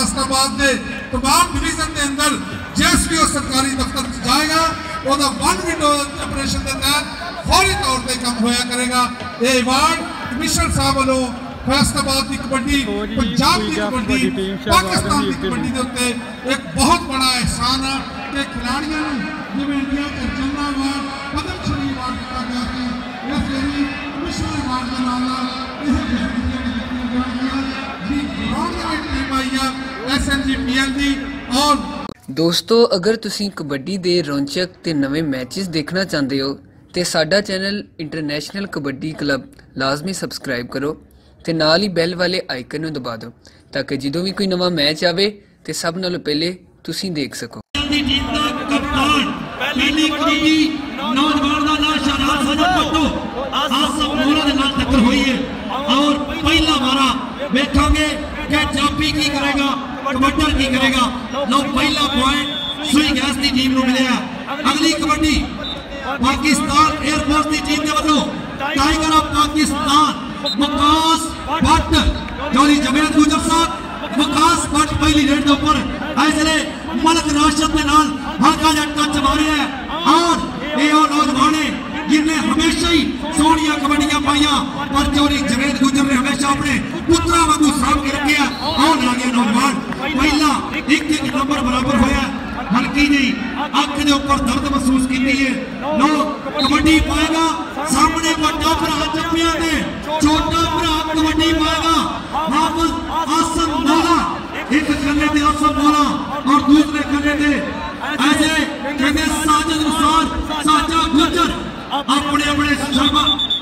फैसलाबाद के तमाम डिवीजन के अंदर JSPO सरकारी दफ्तर जाएगा और 1 विंडो ऑपरेशन के तहत फौरी तौर पर काम होया करेगा। ये अवार्ड कमिश्नर साहब वालों फैसलाबाद की कबड्डी, पंजाब की कबड्डी, पाकिस्तान की कबड्डी के उत्ते एक बहुत बड़ा एहसान है कि खिलाड़ियों जिम्मे इंडिया के जंगा अवार्ड, पद्मश्री अवार्ड दिता गया है, इसलिए कमिश्नर अवार्ड के नाम और दोस्तों अगर तुसी कबड्डी दे रोचक ते नवे मैचेस देखना चाहते हो तो साडा चैनल इंटरनेशनल कबड्डी क्लब लाजमी सबसक्राइब करो ते नाल ही बैल वाले आइकन नूं दबा दो ताकि जदों भी कोई नवा मैच आवे ते सब नालों पहले तुसी देख सको। जापी की करेगा, कबड्डर की करेगा। लो पहला पॉइंट सुई गैस की टीम को मिलेगा। अगली कबड्डी पाकिस्तान एयरफोर्स की टीम के वालों टाइगर ऑफ पाकिस्तान वकास भट्ट जोरी जवेद गुजर साहब वकास भट्ट पहली रेड के ऊपर ऐसे मलक राशिद के नाल हल्का जा टच मारे है और ये नौजवान है जिन्हें हमेशा ही सोनिया कबड्डियां पाइया पर चोरी जवेद गुजर ने हमेशा अपने पुत्रा वांगू साम के रखे और आगे नौजवान पहला एक नंबर बराबर होया हल्की नहीं अख के ऊपर दर्द महसूस की है। नो कबड्डी पाएगा सामने बड़ा भरा जपिया ने छोटा भरा कबड्डी पाएगा हाफिज आसम मौला एक कन्ने पे आसम मौला और दूसरे कन्ने पे ऐसे कहते साजिद रुसार साजा गुजर अपने अपने शर्मा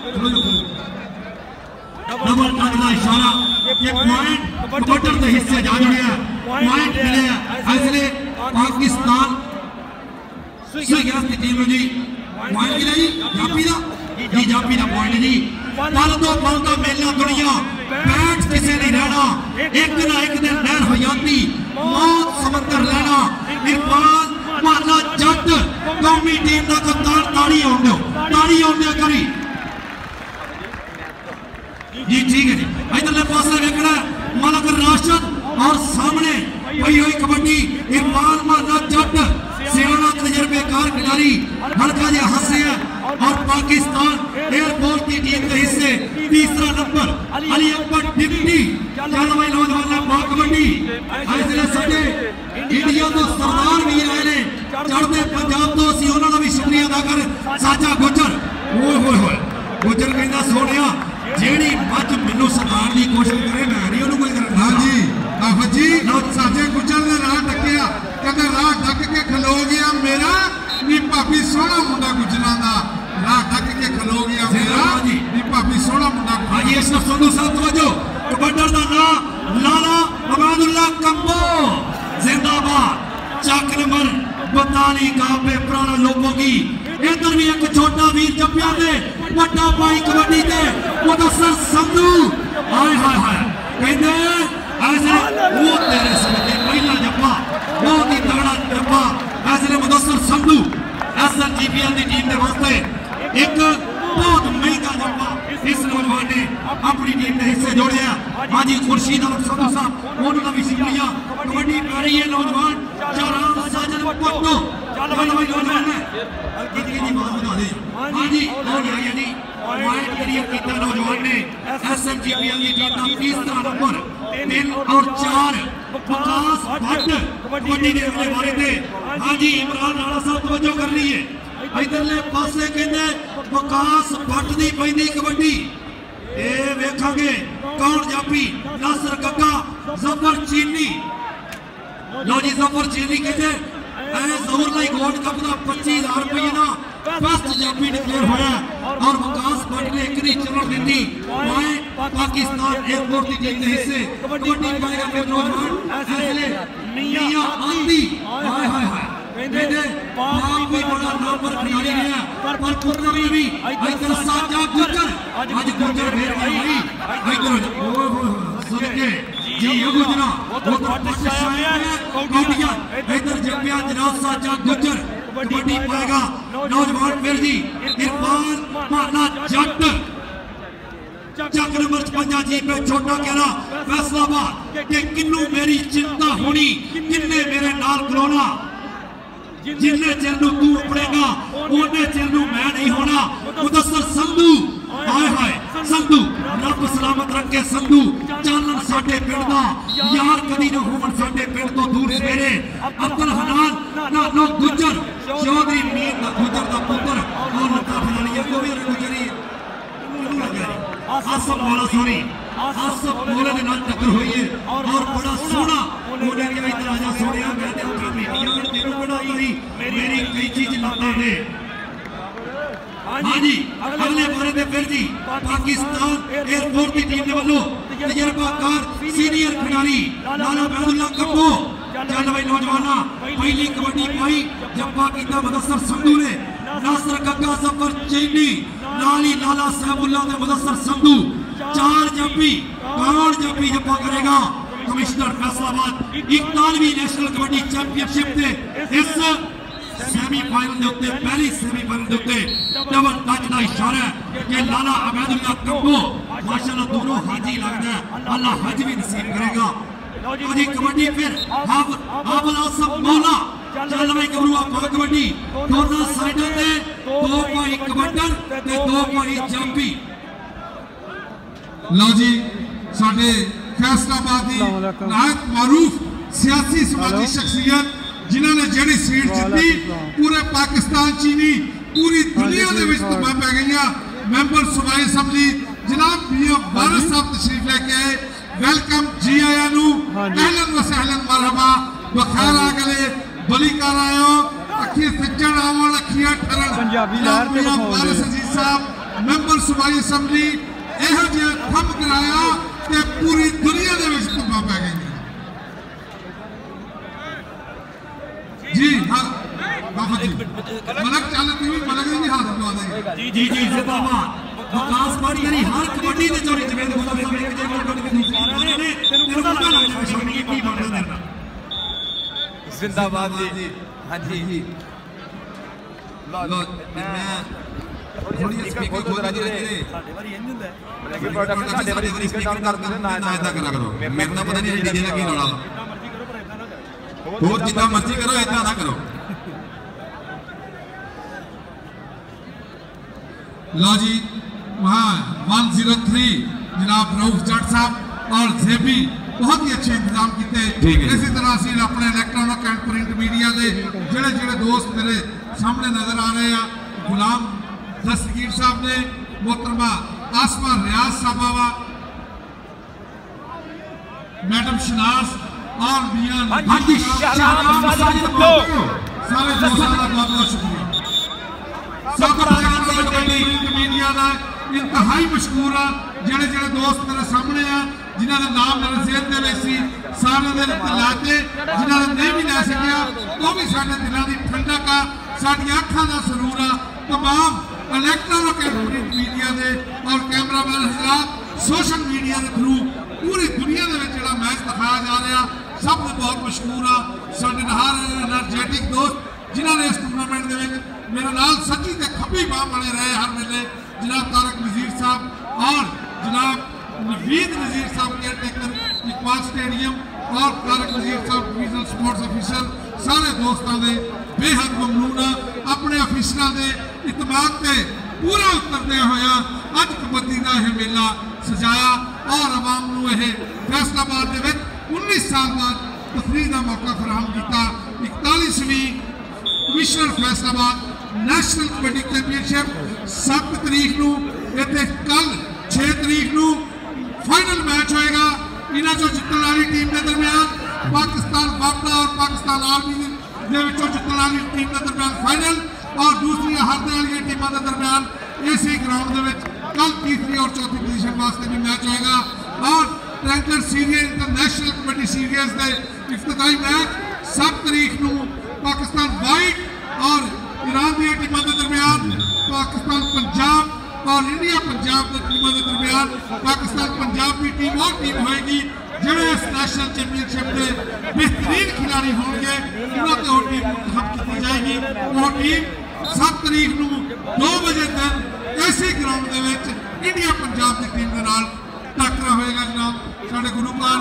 डबल का इशारा ये पॉइंट कबड्डर के हिस्से जा जुड़े पॉइंट मिले ऐसे पाकिस्तान सुई गैस की टीम जी पॉइंट की नहीं जापी दा जी जापी दा पॉइंट जी पल का मेला दुनिया बैठ किसे नहीं रहना एक ना एक दिन नहर हो जाती मौत समंदर लेना इरफान माला जट कौमी टीम का कप्तान ताड़ी आउंदे करी जी ठीक है जी इधरले पासे देखना मलक राशिद और सामने वही हुई कबड्डी इरफान माला जट सियाना तजर्बेकार खिलाड़ी हल्का जे हंसे है और पाकिस्तान एयरफोर्स की टीम के हिस्से तीसरा नंबर अली अकबर डिप्टी चलवाई नौजवान ने कबड्डी ऐसे साडे इंडिया तो सरदार भी आए ने चढ़ते पंजाब तो सी उन्होंने भी शुक्रिया अदा कर साजा गुजर ओए होए होए गुजर कहंदा सोनिया जेड़ी मच मेनू सताण दी कोशिश करे मैं नहीं ओनू कोई करना। हां जी आफत जी लो साजे गुजर ने राह टकिया कहंदा राह ढक के खलो गया मेरा नी भाभी सोहना मुंडा गुजरां दा राह ढक के खलो गया मेरा नी भाभी सोहना मुंडा। हां जी इस संधू साहब तवज्जो कबड्डर दा नाम लाला अमानुल्लाह कंबो जिंदाबाद चक नंबर 42 का पे पुराना लोगों की इधर भी एक छोटा वीर जपिया ने बड़ा भाई कबड्डी दे मुदस्सर संधू हाय हाय हाय कहंदे ऐसे वो तेरे समझे पहला जप्पा बहुत ही तगड़ा जप्पा ऐसे मुदस्सर संधू SNGPL की टीम के वास्ते एक बहुत महंगा जप्पा इस नौजवान ने अपनी टीम के हिस्से जोड़िया। हाजी खुर्शीद अहमद संधू साहब उन्होंने भी शुक्रिया कबड्डी पा रही है नौजवान चाराम साजन पट्टो चल भाई नौजवान है कितनी की बात बता दे। हाजी और यानी पॉइंट करियर कितना नौजवान ने SNGPL की टीम का तीसरा नंबर 3 और 4 विकास भट्ट कबड्डी के अगले बारे थे। हाजी इमरान राणा साहब तवज्जो कर रही है इधरले पासे कहंदे विकास भट्ट दी पैंदी कबड्डी ए वेखांगे कौन जापी नासर गग्गा जफर चीनी लो जी जफर चीनी कहते जहूर लाई गोल्ड कप का 25,000 रुपये ना फर्स्ट जापी डिक्लेयर होया और विकास भट्ट ने एक चरण दी पाकिस्तान एयरफोर्स की टीम के हिस्से कबड्डी पाएगा फिर नौजवान ऐसे मियां आंदी हाय हाय हाय कहते पाक भी बड़ा नाम पर खिलाड़ी है पर पुत्र में भी इधर साजा गुजर आज गुजर भेड़ भाई इधर ओए होए सुनके जी ये गुजरा वो तो कौटिया इधर जपिया जनाब साजा गुजर कबड्डी पाएगा नौजवान फिर जी इरफान माना जट चक नंबर 55 जी पे छोटा कहना फैसलाबाद के किन्नू मेरी चिंता होनी किन्ने मेरे नाल खलोना जिन्ने चिर नूं तू उपड़ेगा उन्ने चिर नूं मैं नहीं होना। मुदस्सर संधू हाय हाय संधू रब सलामत रखे संधू चालन साडे पिंड दा यार कदी ना होवन साडे पिंड तो दूर सवेरे। अब्दुल हनान ना गुजर चौधरी मीर दा गुजर दा पुत्र और लता फलानी को भी गुजरी आसफ मौला सोनी आसफ मौला ने नाल टक्कर हुई है और बड़ा सोना बोले कि इधर आजा सोनिया मैं ते उठा मीडिया तेरे बड़ा ही मेरी कई चीज लाता है। हाँ जी अगले बारे में फिर जी पाकिस्तान एयरफोर्स की टीम ने वालों तजर्बाकार सीनियर खिलाड़ी लाला अब्दुल्ला कप्पो चल भाई नौजवाना पहली कबड्डी पाई जब्बा कीता मुदस्सर संधू ने नासर गग्गा सफर चैनी लाली लाला साहबुल्ला ने मुदस्सर संधू 4 जब्बी कौन जब्बी जब्बा करेगा कमिश्नर फैसलाबाद 41वीं नेशनल कबड्डी चैंपियनशिप के इस सेमीफाइनल के उत्ते पहली सेमीफाइनल के उत्ते डबल टच का इशारा है कि लाला अबैदुल्ला कप्पो माशाल्लाह दोनों हाजी लगता है अल्लाह हज भी नसीब करेगा। अजी कबड्डी फिर आबल आसफ मौला चल भाई गबरूआ पा कबड्डी दोनों साइडों पे 2 भाई कबड्डर ते 2 भाई जांबी। लो जी साडे फैसलाबाद दी नायक मारूफ सियासी समाजी शख्सियत जिन्होंने जड़ी सीट जीती पूरे पाकिस्तान ची नहीं पूरी दुनिया दे विच तबाह पै गई। मैंबर सूबाई असैंबली जनाब मियां वारिस साहब तशरीफ लेके आए। वेलकम जी आया नू अहलन व सहलन मरहबा बखैर आ गए बली कर आए हो अखी सज्जन आवन अखियां ठरन पंजाबी लहर ते वारिस अजीज साहब मैंबर सूबाई असैंबली एहो जिहा काम कराया ते पूरी दुनिया दे विच तबाह पै गई। जी हाँ बाबा जी मलक चाल टीवी मलक ने भी हाथ उठा देंगे जी जी जिंदाबाद विकास पार्टी यानी हर कबड्डी दे चोरी जवेद खुदा साहब ने जे कोल कबड्डी दूसरी ने तेरे पता लग जाए शामी की बनना देना जिंदाबाद जी। हां जी लो मैं थोड़ी स्पीकर खोल रहा जी ਸਾਡੇ ਵਾਰੀ ਇੰਜ ਹੁੰਦਾ ਹੈ ਕਿ ਪ੍ਰੋਡਕਟ ਸਾਡੇ ਵਾਰੀ ਤਰੀਕੇ ਨਾਲ ਕਰਦੇ ਨੇ ਨਾ इतना करा करो मेरे ना पता नहीं डीजे का की रौला बहुत जितना मर्जी करो इतना ना करो। लो जी वहाँ 103 जनाब रऊफ जट साहब और जेबी बहुत ही अच्छे इंतजाम किए। इसी तरह से अपने इलेक्ट्रॉनिक एंड प्रिंट मीडिया के जेड़े जेड़े दोस्त मेरे सामने नजर आ रहे हैं गुलाम दस्तगीर साहब ने मोहतरमा आसमा रियाज साहबा मैडम शनाज और मियां सारे दोस्तों का बहुत बहुत शुक्रिया। मीडिया का इंतहाई मशहूर है जेड़े जेड़े दोस्त मेरे सामने आ जिन्होंने नाम मेरे जेहन दे विच सी सारे दे लाते जिन्होंने नहीं भी लै सकिया वो भी साडे दिलों की ठंडक आ साडी अखां दा सरूर आ। तमाम इलेक्ट्रॉनिक मीडिया के और कैमरामैन हज़रात सोशल मीडिया के थ्रू पूरी दुनिया के जो मैच दिखाया जा रहा सब बहुत मशहूर आ। साडे हर एनर्जैटिक दोस्त जिन्होंने इस टूर्नामेंट के मेरे नाल सच्ची ते खब्बी बाह बने रहे हर वेले जनाब तारक नज़ीर साहब और जनाब नवीद नज़ीर साहब केयर टेकर इकबाल स्टेडियम और तारक नज़ीर साहब डिविजनल स्पोर्ट्स ऑफिसर सारे दोस्तों के बेहद ममनून अपने ऑफिसर के इतमाद से पूरा उतरदे होया अज कबड्डी का यह मेला सजाया और आवाम नूं यह फैसलाबाद के 19 साल बाद तकरीर का मौका फराहम किया। 41वीं commissioner Faisalabad national kabaddi championship 7 तरीक नूं इत्थे कल 6 तरीक नूं फाइनल मैच होएगा। इन्हां चों जितने वाली टीम के दरमियान पाकिस्तान वापड़ा और पाकिस्तान आर्मी दे विचों जितने वाली टीम के दरमियान फाइनल और दूसरी हारने वाली टीमों के दरमियान इसी ग्राउंड के कल तीसरी और चौथी पोजीशन वास्ते भी मैच होएगा। और ट्रैंकर सीरीज इंटरनेशनल कबड्डी सीरीज के इफ्तिताई मैच 7 तरीक नूं पाकिस्तान वाइट और ईरान दी टीमों के दरमियान पाकिस्तान पंजाब और इंडिया पंजाब की टीमों के दरमियान पाकिस्तान पंजाब की टीम और टीम होएगी जिन्हें इस नेशनल चैंपियनशिप के बेहतरीन खिलाड़ी होंगे उन्होंने वो टीम मुंतखब की जाएगी। वो टीम 7 तरीक नूं 2 बजे दिन इसी ग्राउंड के इंडिया पंजाब की टीम के नाल टक्कर होएगा। जनाब साडे गुरुपाल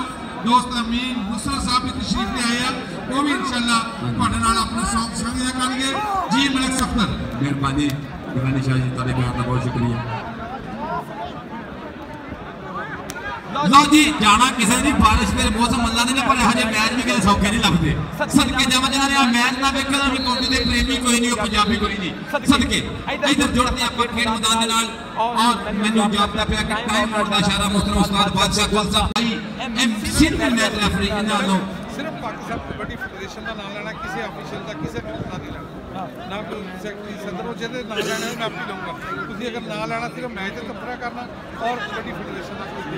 दोस्त अमीन नुसरत साहब भी तशरीफ ले आए हैं, वो भी इंशाल्लाह ਤੁਹਾਡੇ ਨਾਲ अपना सॉन्ग साझा करेंगे। जी मलिक सफ्तर मेहरबानी गिलानी शाह जी, ਤੁਹਾਡੇ ਪਿਆਰ ਦਾ ਬਹੁਤ ਸ਼ੁਕਰੀਆ। लो जी जाना किसी भी बारिश के मौसम अल्लाह ने पर हजे मैच भी किसी सौखे नहीं लगते। सदके जमा जिन्होंने मैच ना देखे ना कौमी के प्रेमी कोई नहीं, पंजाबी कोई नहीं। सदके इधर जुड़ते आप खेल मैदान के नाल और मैनू जापदा पिया कि टाइम आउट का इशारा मोहतरम उस्ताद बादशाह गुल साहब भाई एमसी मैच रेफरी इन्हां नो सिर्फ पाकिस्तान कबड्डी फेडरेशन का नाम लेना, किसी ऑफिशियल का किसी का ना नहीं लेना, ना कोई सेक्रेटरी सदर हो जाए ना लेना मैं आपकी लूँगा। तुझे अगर ना लेना सिर्फ मैच तफरा करना और कबड्डी फेडरेशन का कोई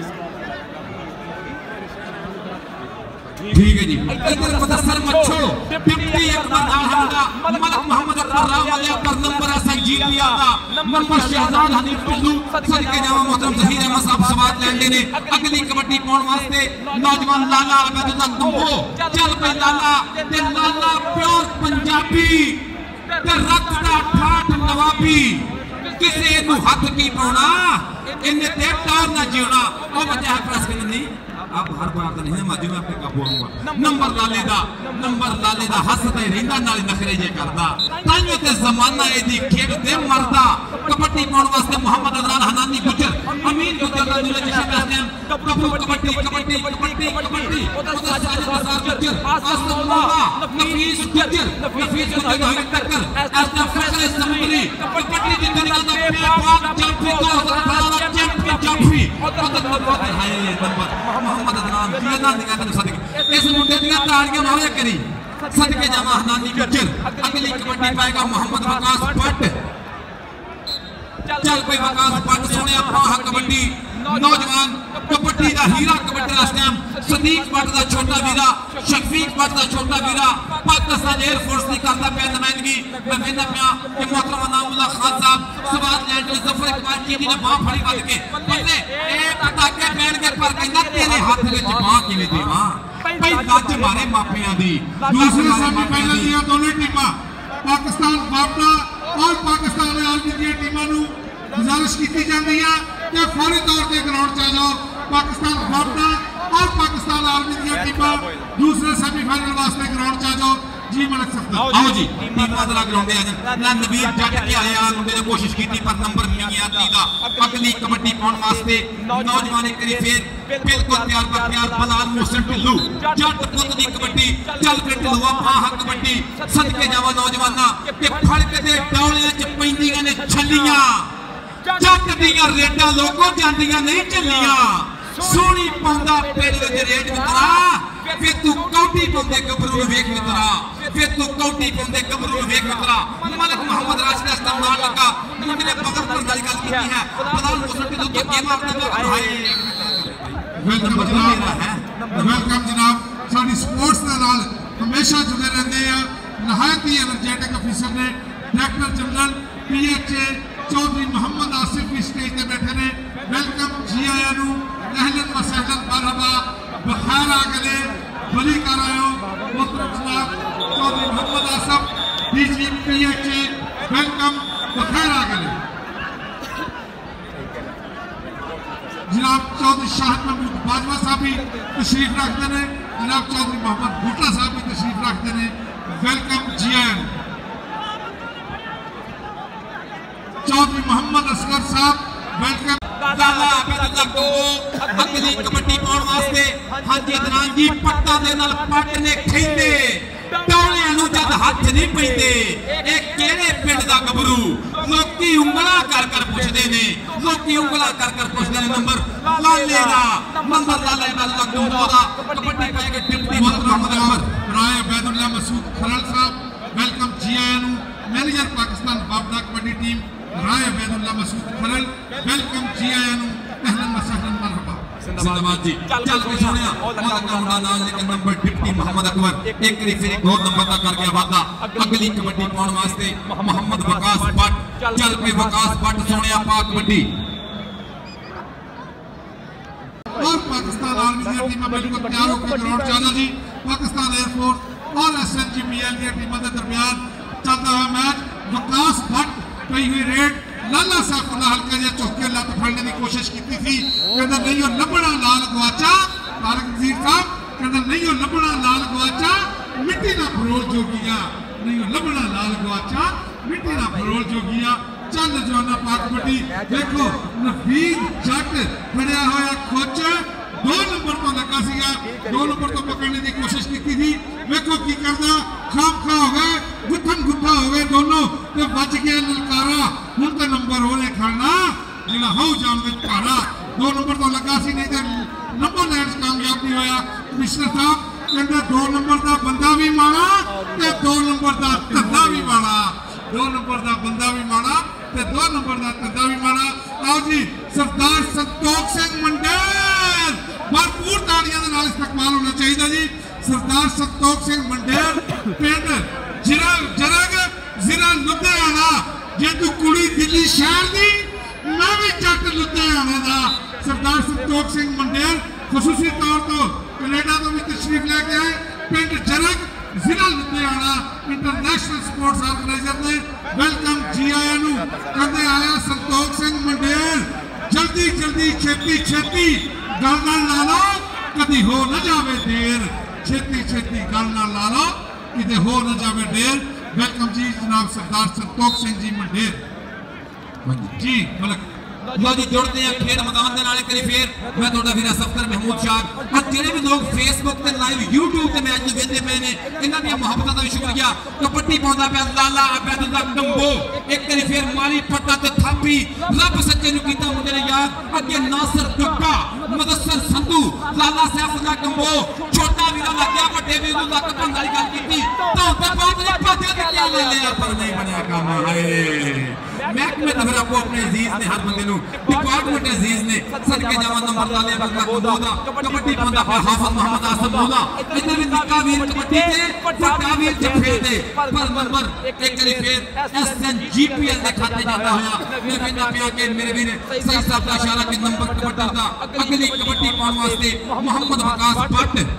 ठीक है जी। इधर मुदस्सर मत छोड़ो, डिप्टी अकबर हमदा मलक मोहम्मद अकबर वाले पर नंबर ऐसा जीत लिया था, नंबर शहजाद हनीफ पिल्लू सदके जावा मोहतरम जहीर अहमद साहब सवाल लैंडे ने अगली कबड्डी पाउण वास्ते नौजवान लाला अबदुल्ला कंबो चल पे लाला ते लाला प्योर पंजाबी ते रख दा ठाठ नवाबी किसे नु हथ की पाउणा इन्ने ते टार ना जीवना ओ बच्चा है प्रेस करनी नहीं आप हर बार तो नहीं माजू में अपने काबू आऊंगा। नंबर लाले दा हसते रहिंदा नाल नखरे जे करदा ताइयो ते जमाना एदी खेड दे मरदा कबड्डी पाउण वास्ते मोहम्मद अदनान हनानी गुजर अमीन गुजर दा नुले जिसे कहते हैं कबड्डी कबड्डी कबड्डी कबड्डी कबड्डी ओदा साजिद बाजार गुजर असल्लाह नफीस गुजर दा टक्कर ऐसा फैसल समरी कबड्डी जितनी दा बेबाक जाफी को हज़रत चैंपियन जाफी हाय नंबर मोहम्मद अदनान जिया निगाह तन सदके इस मुंडे दी तालियां मारे करी सदके जावा हनानी गुजर अगली कबड्डी पाएगा मोहम्मद वकास भट्ट चल कोई वकास भट्ट सोने पाह कबड्डी नौजवान कबड्डी दा हीरा कबड्डी इस टाइम सदीक भट्ट दा छोटा वीरा शफीक भट्ट दा छोटा वीरा पाकिस्तान एयर फोर्स दी करदा पे नुमाइंदगी मैं कहना पिया कि मोहतरम नामुल्लाह खान साहब सवाल लैंड जफर इकबाल जी ने बाह फड़ी बद के बंदे एक टाके पैण के पर कहना तेरे हाथ विच बाह किवें देवां भाई लज मारे मापियां दी। दूसरे सेमीफाइनल दी दोनों टीमां पाकिस्तान वापड़ा और पाकिस्तान आर्मी दी टीमां नु गुजारिश की जाती है कि फौरी तौर पर ग्राउंड च आ जाओ। पाकिस्तान वापड़ा और पाकिस्तान आर्मी दी टीमां दूसरे सेमीफाइनल वास्ते ग्राउंड च आ जाओ। जी मलिक सफ्तर आओ जी टीमां दा ग्राउंड आ जा ना नवीर जट के आया मुंडे ने कोशिश की पर नंबर नहीं आया दा अगली कबड्डी पाउण वास्ते नौजवान एक करी फिर बिल्कुल तैयार बलाल मोहसिन ढिल्लू जट पुत दी कबड्डी चल पे ढिल्लुआ फाह कबड्डी सदके जावा नौजवाना के फड़क दे डौलियां च पैंदियां ने छल्लियां जट दियां रेडां लोगों जांदियां नहीं चलियां सोनी पांदा पेड़ विच रेड मित्रा फिर तू कौटी पांदे गबरू वेख मित्रा फिर तू कौटी पांदे गबरू वेख मित्रा मलिक मोहम्मद राशिद इस्तेमाल लगा मुंडे ने बगल पर गल की है बलाल मोहसिन ढिल्लू तो गेम अपने हाय वेलकम जनाब साडी स्पोर्ट्स दे नाल हमेशा जुड़े रहंदे आ नहायत ही एनर्जेटिक ऑफिसर ने director general PHA Chaudhry Mohammad Asif भी स्टेज पे बैठे ने। वेलकम जी आया नु अहलन व सहलन मरहबा बखैर आ गए बली कर आयो मोहतरम जनाब Chaudhry Mohammad Asif DG PHA welcome बखैर आ गए। जनाब चौधरी शाहिद महमूद बाजवा साहब भी तशरीफ रखते हैं, जनाब चौधरी मोहम्मद भुट्टा साहब भी तशरीफ रखते हैं। वेलकम जी आया चौधरी मोहम्मद असगर साहब वेलकम। लाला अबदुल्ला कंबो अगली कबड्डी पाउण वास्ते हाजी अदनान जी पट्टा दे नाल पट ने खैंदे टौलियां नु जद हथ नहीं पैंदे ए किहड़े पिंड दा गबरू लोकी उंगला कर कर पुछदे ने लोकी उंगला कर कर पुछदे ने नंबर लाले दा नंबर लाले अबदुल्ला कंबो दा कबड्डी पाएगा डिप्टी मोहम्मद अकबर राय अबैदुल्ला मसूद खरल साहब वेलकम जी आया नु। मैनेजर पाकिस्तान वापड़ा कबड्डी टीम राय अबैदुल्ला मसूद खरल वेलकम जी आया नु अहलन व सहलन मरहबा। जिंदाबाद जी चल के सुनिया मौला का मुंडा नाम लेकर नंबर डिप्टी मोहम्मद अकबर एक करी फिर एक और नंबर दा करके वादा अगली कबड्डी पाउण वास्ते मोहम्मद वकास भट्ट चल पे वकास भट्ट सोनिया पाक कबड्डी और पाकिस्तान आर्मी की टीम बिल्कुल तैयार होकर ग्राउंड चला जी। पाकिस्तान एयरफोर्स और एसएनजीपीएल की टीमों के दरमियान चलता है मैच। वकास भट्ट कई हुई रेड लाला सैफुल्लाह हल्का जिहा चौके लत फड़ने की कोशिश की थी कहता नहीं लभना लाल गवाचा तारक नज़ीर साहब कहता नहीं हो लभना लाल गवाचा मिट्टी ना फरोल जोगिया, नहीं हो लभना लाल गवाचा मिट्टी ना फरोल जोगिया। चल जवाना पाक कबड्डी देखो नवीद जट फड़िया होया खोच 2 नंबर तो लगा सीगा, 2 नंबर तो पकड़ने की कोशिश की थी। देखो की करदा खाम खा हो गए, गुत्थन गुत्था हो गए दोनों ते बच गया ललकारा। हुण तो नंबर होने खाना जिहड़ा हाउ जान विच भारा, 2 नंबर तो लगा सी नहीं ते नंबर लैंड कामयाब नहीं होया। कमिश्नर साहब कहंदे 2 नंबर दा बंदा भी माड़ा ते 2 नंबर दा धंधा भी माड़ा, 2 नंबर दा बंदा भी माड़ा ते 2 नंबर दा धंधा भी माड़ा। आओ जी सरदार संतोख सिंह मंडेर भरपूर ताड़ियां दे नाल इस्तकबाल होना चाहिए जी। सरदार संतोख सिंह मंडेर पिंड जरग जिला लुधियाना, जे तू कुड़ी दिल्ली शहर दी मैं भी जट लुधियाना दा। सरदार संतोख सिंह मंडेर खसूसी तौर तो कनेडा तो भी तशरीफ लेके आए। पिंड जरग जिला लुधियाना इंटरनेशनल स्पोर्ट्स ऑर्गेनाइजर ने वेलकम जी आया नू कहते आया संतोख सिंह मंडेर जल्दी जल्दी छेती छेती गल ला लो कदी हो न जावे देर, छेती छेती गल ला लो कदी हो न जावे देर। वेलकम जी जनाब सरदार संतोख सिंह जी मंडेर जी। मलक लो जी जुड़ते हैं खेल मैदान के नाल करी फिर मैं थोड़ा फिर सफर महमूद शाह और जिहड़े भी लोग फेसबुक ते लाइव यूट्यूब ते मैच वेखदे पे ने इन्हां दी मुहब्बतां दा भी शुक्रिया। कबड्डी पाउंदा पिया लाला अबैदुल्ला कंबो, एक करी फिर माली पट्टा ते थापी रब सच्चे नु कीता मुंडे ने याद। अगे नासिर टुक्का मुदस्सर संधू लाला सैफुल्ला कंबो छोटा वीरा लग्या वड्डे वीर नु लक भंग वाली गल कीती तो ते बात ने पाते ते क्या ले लिया पर नहीं बनया काम। हाय महकमे तो फिर आपको अपने अजीज ने हर बंदे डिपार्टमेंट अजीज ने सदके जावा नंबर डाले बंदा खुदा कबड्डी पांदा हाफिज मोहम्मद आसम मौला इधर भी निक्का वीर कबड्डी ते बड़ा वीर जफे दे पर नंबर एक करी फिर एसएनजीपीएल दे खाते जाता होया। मैं कहंदा पिया कि मेरे वीर सही साहब का इशारा के नंबर कबड्डी दा अगली कबड्डी पाउण वास्ते मोहम्मद वकास भट्ट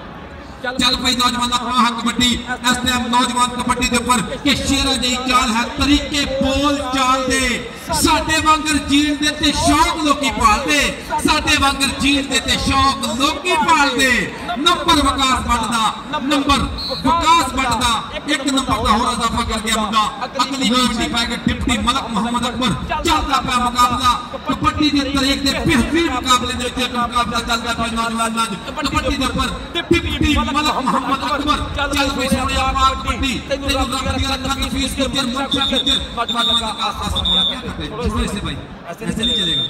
चल पई नौजवान का कबड्डी इस टाइम नौजवान कबड्डी के ऊपर कि शेरा दी चाल है तरीके बोल चाल दे साडे वांगर जीण दे ते शौक लोकी पाल दे, साडे वांगर जीण दे ते शौक लोकी पाल दे। नंबर वकास बढ़दा, नंबर वकास बढ़दा, एक नंबर का होर इजाफा कर गया मुंडा। अगली कबड्डी पाएगा डिप्टी मलक मोहम्मद अकबर चलदा पिया मुकाबला कबड्डी दी तरीक दे बेहतरीन मुकाबले दे विच मुकाबला चलदा पिया नौजवान नाल कबड्डी दे ऊपर डिप्टी मलक मोहम्मद अकबर चल कोई सोनिया पाक कबड्डी तेनु रब दी रखा की फीस के ऊपर मंशा के नौजवान का खास होना क्या करते छोड़ो इसे भाई ऐसे नहीं चलेगा,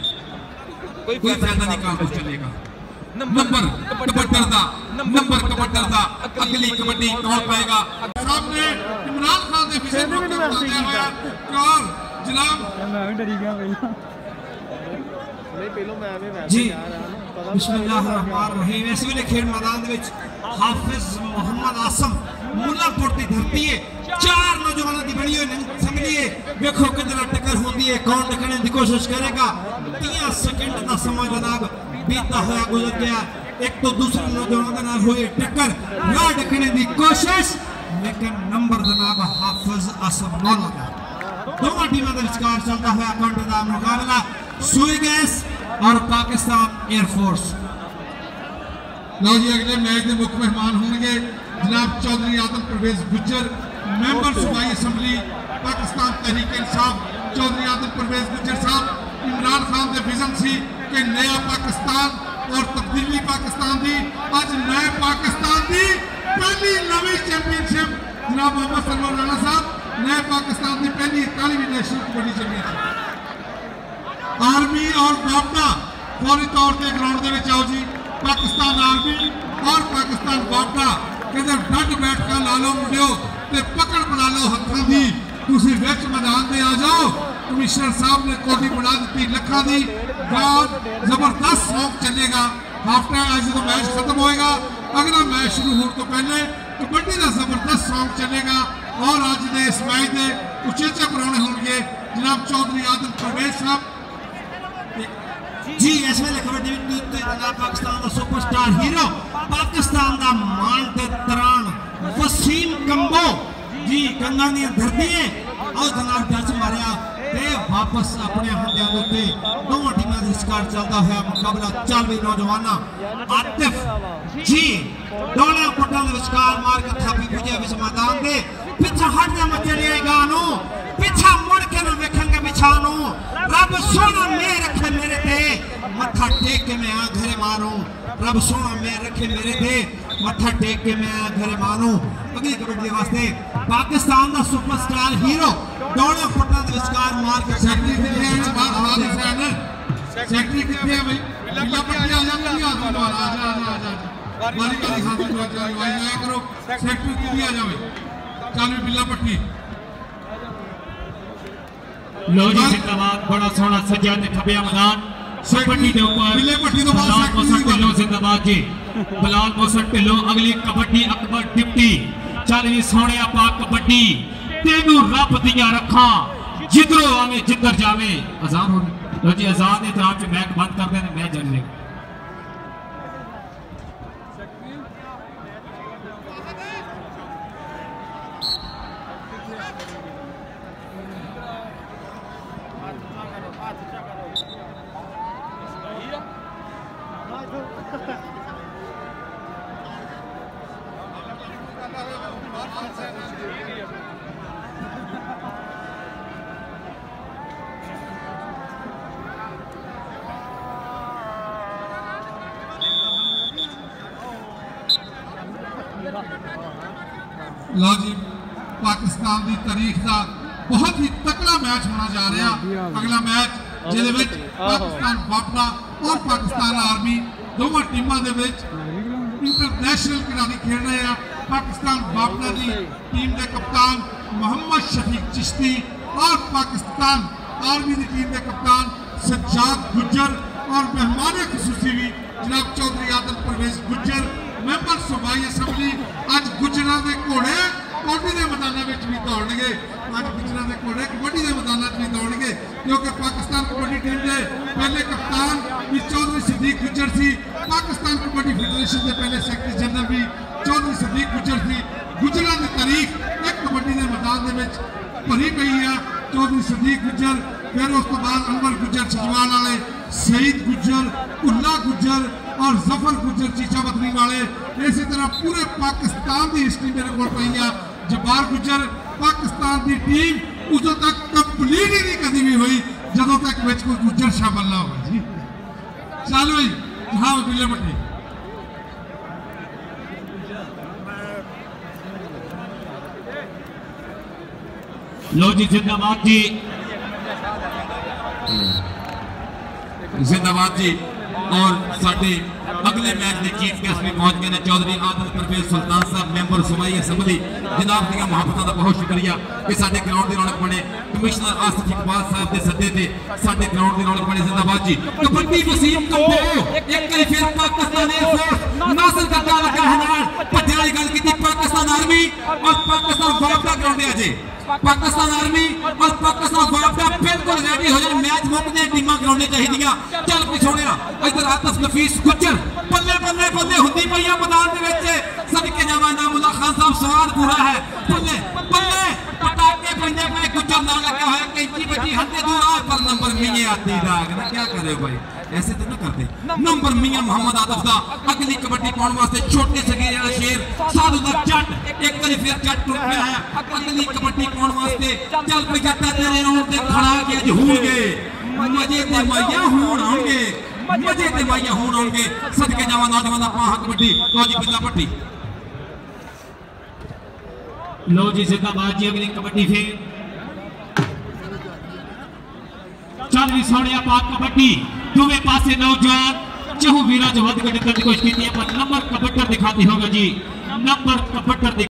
कोई फायदा नहीं काम कुछ चलेगा। नंबर कबड्डी दा नंबर कबड्डी दा अगली कबड्डी कौन पाएगा। सामने इमरान खान दे विजय मौके बताया हुआ और जनाब मैं भी डरी गया जी बिस्मिल्लाहिर्रहमानिर्रहीम। इस वेले खेल मैदान दे विच हाफिज मोहम्मद आसम मुल्लापुर दी धरती है, 4 नौजवानों की बनी हुई असम्बली है। देखो कितना टक्कर होती है, कौन टकरने की कोशिश करेगा। 30 सेकंड का समय जनाब बीता हुआ गुजर गया, एक तो दूसरे नौजवानों के नाल हुई टक्कर या टकरने की कोशिश, लेकिन नंबर जनाब हाफिज आसम मौला का। दोनों टीमों के विचकार चलता हुआ काउंटर का मुकाबला सुई गैस और पाकिस्तान एयरफोर्स। लो जी अगले मैच के मुख्य मेहमान होंगे जनाब चौधरी आदम परवेज गुज्जर मेंबर सूबाई असम्बली पाकिस्तान तहरीक इंसाफ। चौधरी आदम परवेज गुज्जर साहब इमरान खान के विजन सी कि नया पाकिस्तान और तब्दीली पाकिस्तान की अज नए पाकिस्तान की पहली नवी चैंपियनशिप जनाब मोहम्मद सलमान राणा साहब नए पाकिस्तान की पहली 41वीं नेशनल कबड्डी चैंपियनशिप। आर्मी और वापडा फौरी तौर पर ग्राउंड के आओ जी। पाकिस्तान आर्मी और पाकिस्तान वापडा कहते डट बैठ कर ला लो मुंडियो ते पकड़ बना लो हथों की, तुसी विच मैदान में आ जाओ। कमिश्नर साहब ने कोठी बना दी लखा की बहुत जबरदस्त सॉन्ग चलेगा। हाफ टाइम आज जो मैच खत्म होएगा अगला मैच शुरू होने तो पहले कबड्डी का जबरदस्त सॉन्ग चलेगा। और आज के इस मैच के उचेचे परौने होंगे जनाब चौधरी आदम परवेज साहब जी। इस वेले कबड्डी जनाब पाकिस्तान का सुपरस्टार हीरो पाकिस्तान का मान ते तरान वसीम कंबो जी कंगा दी धरती है और जनाब टच मारिया ते वापस अपने हत्या के दोनों टीमों के विचकार चलता हुआ मुकाबला चल भी नौजवाना आतिफ जी दोनों पट्टों के विचकार मार के थापी पूजे विच मैदान दे पिछा हट जा मचे लिए गानो पिछा मुड़ के न वेखेंगे बिछानो रब सोना मैं रखे मेरे ते मत्था टेक के मैं आ घरे मारूं रब सोना मैं रखे मेरे ते मत्था टेक के मैं आ घरे मारूं। अगली कबड्डी वास्ते पाकिस्तान का सुपरस्टार हीरो दोनों पट्टों के विचकार मार के सेक्रेटरी कितने हैं बात सेक्रेटरी कितने हैं भाई बिल्ला पट्टी आ जा वाली का हाथ में वाई आया करो सेक्रेटरी कितनी आ जावे चालू बिल्ला पट्टी लो जी जिंदाबाद बड़ा सोना सजा ते खबिया मैदान पट्टी के ऊपर बिल्ले पट्टी तो बलाल मोहसन ढिल्लो जिंदाबाद जी बलाल मोहसन ढिल्लो अगली कबड्डी अकबर डिप्टी चल भी सोने पाक कबड्डी तेनू रब दिया रखा जिधरों आवे जिधर जावे अजान हो लो जी अजान के तरह मैच बंद कर देने मैच जारी रहेगा। लो जी पाकिस्तान की तारीख का बहुत ही तकड़ा मैच होना जा रहा। अगला मैच जिहदे विच पाकिस्तान वापना और पाकिस्तान आर्मी दोनों टीमों के इंटरनेशनल खिलाड़ी खेल रहे हैं। पाकिस्तान वापना की टीम के कप्तान मोहम्मद शफीक चिश्ती और पाकिस्तान आर्मी की टीम के कप्तान सज्जाद गुज्जर और मेहमान खसूसी भी जनाब चौधरी आदम परवेज गुज्जर मैंबर सूबाई असैम्बली अज गुजरां दे घोड़े कबड्डी के मैदानों में भी दौड़नगे। अज गुजरां दे घोड़े कबड्डी के मैदानों में भी दौड़नगे क्योंकि पाकिस्तान कबड्डी टीम के पहले कप्तान भी चौधरी सदीक गुज्जर सी। पाकिस्तान कबड्डी फेडरेशन के पहले सैकटरी जनरल भी चौधरी सदीक गुज्जर सी। गुजरां की तारीख एक कबड्डी के मैदान भरी पई है। चौधरी सदीक गुज्जर फिर उस तो बाद अनवर गुज्जर छजवाल वाले सईद गुज्जर उल्ला गुज्जर और जफर गुज्जर चीचा बदनी वाले। इसी तरह पूरे पाकिस्तान की हिस्ट्री मेरे को पई है। जब्बार गुज्जर पाकिस्तान की टीम उदों तक कंप्लीट ही नहीं कभी भी हुई जदों तक विच कोई गुज्जर शामिल ना हो जी। चलो जी हाँ बिल्ले पट्टी लो जी जिंदाबाद जी जिंदाबाद जी। और साडे अगले मैच के चीफ गेस्ट भी पहुंच गए हैं चौधरी आदम परवेज सुल्तान साहब मैंबर सूबाई असैम्बली। जनाब दी मुहब्बतां दा बहुत शुक्रिया कि साडे ग्राउंड की रौनक बने। कमिश्नर आसिफ इकबाल साहब के सदे ते साडे ग्राउंड की रौनक बने। जिंदाबाद जी। कबड्डी वसीम कंबो एक बार फिर पाकिस्तान एयरफोर्स नासिर करदा लगा है नाल भज्जण वाली गल कीती पाकिस्तान आर्मी और पाकिस्तान वापदा ग्राउंड अजे पाकिस्तान आर्मी और पाकिस्तान वापदा बिल्कुल रेडी हो जाए। मैच मुकदे टीमां ग्राउंड चाहिए। चल पिछोड़िया इधर आतिफ नफीस गुज्जर बल्ले बल्ले बल्ले हुंदी पईया मैदान दे विच सदके जावा नामुल्ला खान साहब स्वाद पूरा है। बल्ले बल्ले पटाके पैंदे पे गुज्जर ना लगा है कैंची बची हंदे दूर पर नंबर मियां आती दाग ना क्या करे भाई ऐसे तो ना करते। नंबर मियां मोहम्मद आतिफ दा अगली कबड्डी पाउण वास्ते छोटे सगे वाला शेर साधु दा जट एक बार फिर जट टूट गया है। अगली कबड्डी पाउण वास्ते चल पे जट्टा तेरे रोड ते खड़ा के अज होणगे मजे ते माइया होण आउणगे मजे ते माइया होण आउणगे। सदके जावा नौजवान दा पाह कबड्डी लो जी बिल्ला पट्टी लो जी जिंदाबाद जी। अगली कबड्डी फिर चल भी सोने पाक कबड्डी दोवे पासे नौजवान चहु वीरा जो वध गड्ढ करने की कोशिश की है पर नंबर कबड्डर दिखाती होगा जी। नंबर कबड्डर